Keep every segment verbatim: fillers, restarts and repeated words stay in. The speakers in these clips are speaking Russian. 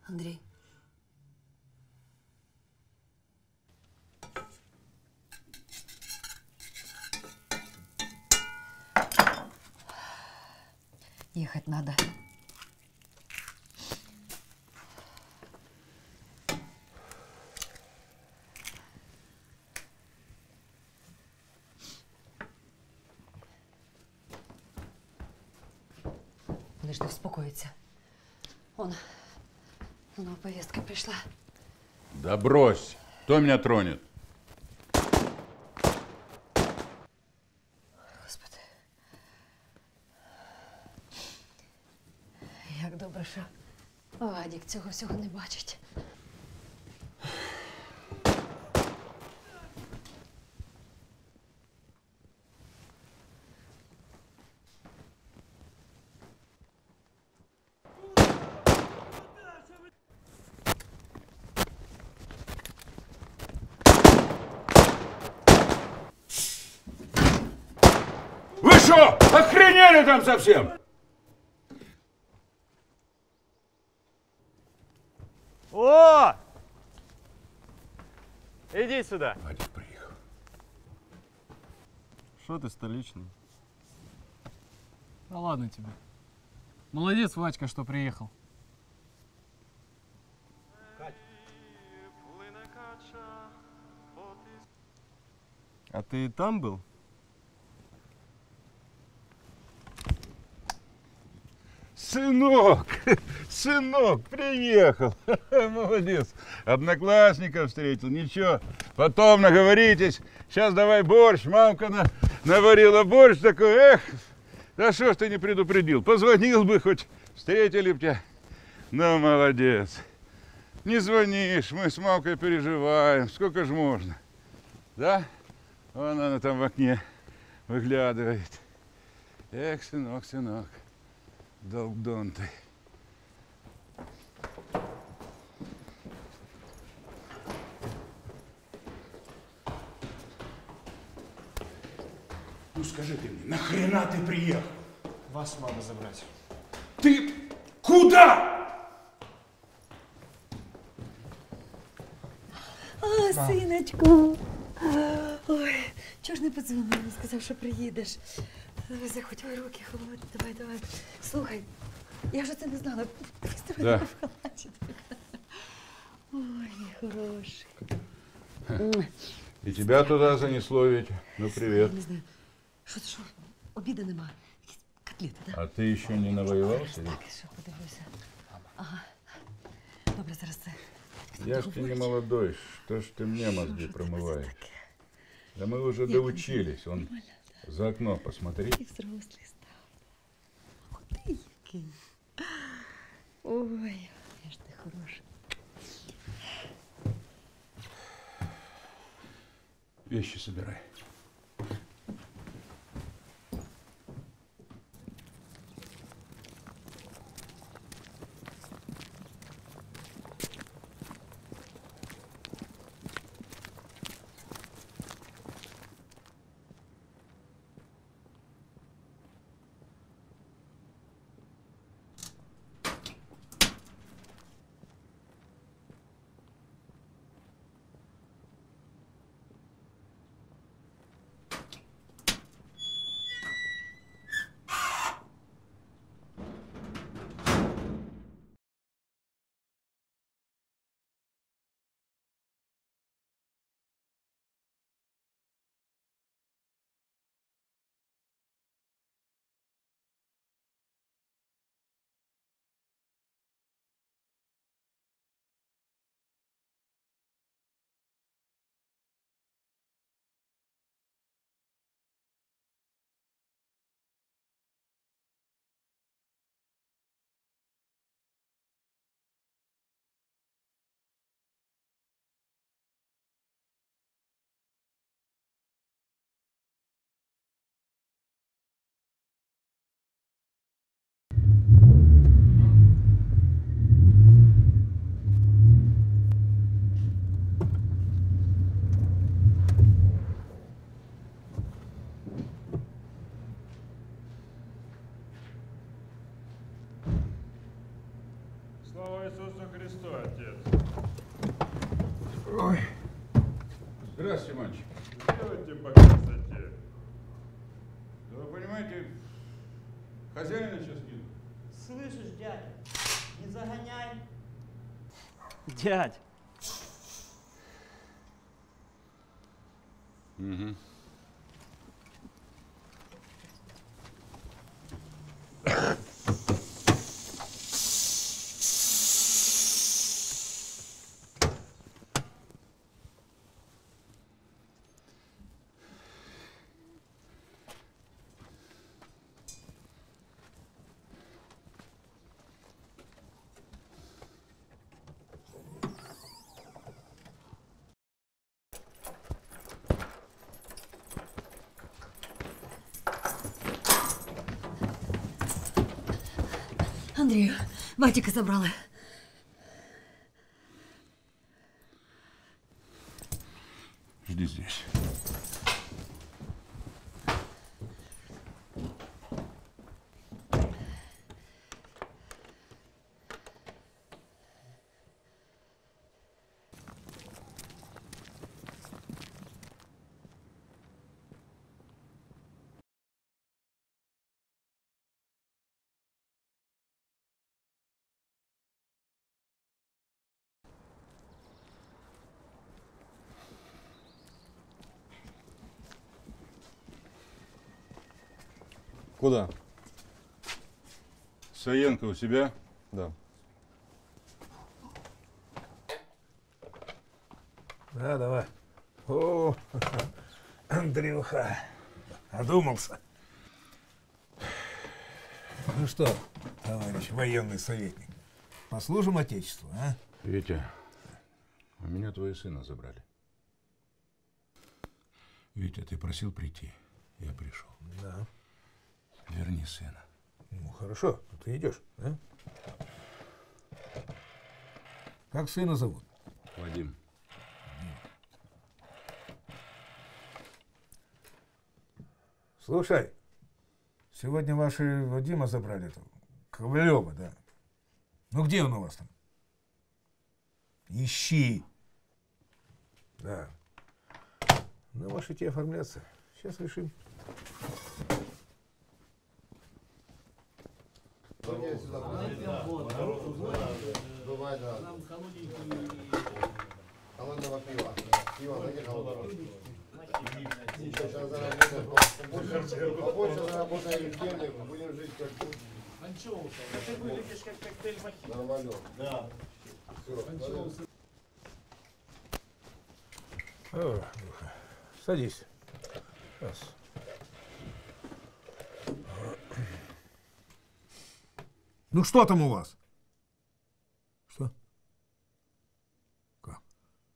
Андрій. Ехать надо. Вони ж не вспокоїться. Он, вона повістка прийшла. Да брось! Кто меня тронет? Господи. Як добре, що Вадік цього всього не бачить. Вы что, охренели там совсем? О! Иди сюда. Вадик приехал. Что ты столичный? Да ладно тебе. Молодец, Вадька, что приехал. А ты там был? Сынок, сынок, приехал. Молодец. Одноклассников встретил. Ничего, потом наговоритесь. Сейчас давай борщ. Мамка на, наварила борщ такой. Эх, да что ж ты не предупредил? Позвонил бы хоть, встретили бы тебя. Ну, молодец. Не звонишь, мы с мамкой переживаем. Сколько ж можно? Да? Вон она там в окне выглядывает. Эх, сынок, сынок. Долбдон ты. Ну скажи ты мне, нахрена ты приехал? Вас надо забрать. Ты куда? А, синочку. Ой, чого ж не подзвонив, не сказав, що приїдеш. Давай, заходь, ой, руки холодні, давай, давай. Слухай, я ж це не знала. Да. В халаті. Ой, мій хороший. И тебя туда занесло ведь. Ну привет. Я не знаю, що це, що, обіду нема? Якісь котлети, так? А ты еще не навоевался? Так, що, подивлюся. Ага. Добре, зараз це. Я ж ты не молодой, что ж ты мне мозги промываешь? Да мы уже Я доучились. Он за окно посмотри. І взрослий став. Ох ти який. Ой, я ж ти хороший. Вещи собирай. Слава Иисусу Христу, отец. Ой. Здравствуйте, мальчик. Сделайте по красоте. Да вы понимаете, хозяина сейчас нет. Слышишь, дядя, не загоняй. Дядь, Угу. Андрію, батька забрали. Жди здесь. Куда? Саенко у себя? Да. Да, давай. О, Андрюха, одумался. Ну что, товарищ военный советник, послужим Отечеству, а? Витя, у меня твои сына забрали. Витя, ты просил прийти. Я пришел. Да. Верни сына. Ну, хорошо, ты идешь, а? Как сына зовут? Вадим. Слушай, сегодня ваши Вадима забрали, там, Ковалева, да. Ну, где он у вас там? Ищи. Да. Ну, можете оформляться. Сейчас решим. Бывает, да. Холодного пива. Пиво, дайте холодного. Сейчас заработаем. Побольше заработаем денег, будем жить как тут. Ты выглядишь как коктейль мохито. Нормально. Да. Все, О, Андрюха, садись. Раз. Ну что там у вас? Что? Как?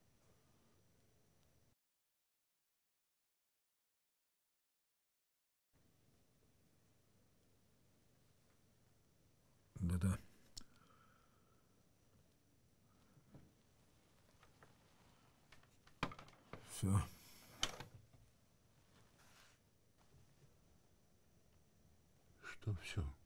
Да-да. Все. Что все?